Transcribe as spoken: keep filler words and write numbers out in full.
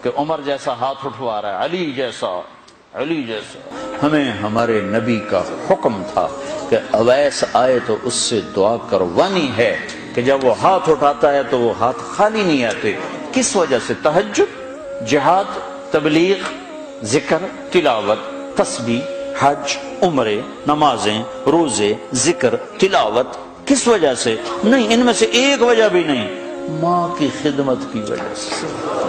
कि उमर जैसा हाथ उठवा रहा है, अली जैसा, अली जैसा। हमें हमारे नबी का हुक्म था कि अवैस आए तो उससे दुआ करवानी है कि जब वो हाथ उठाता है तो वो हाथ खाली नहीं आते। किस वजह से? तहज्जुद, जिहाद, तबलीग, जिक्र, तिलावत, तस्बीह, हज, उम्रे, नमाजें, रोजे, जिक्र, तिलावत। किस वजह से? नहीं, इनमें से एक वजह भी नहीं, माँ की खिदमत की वजह से।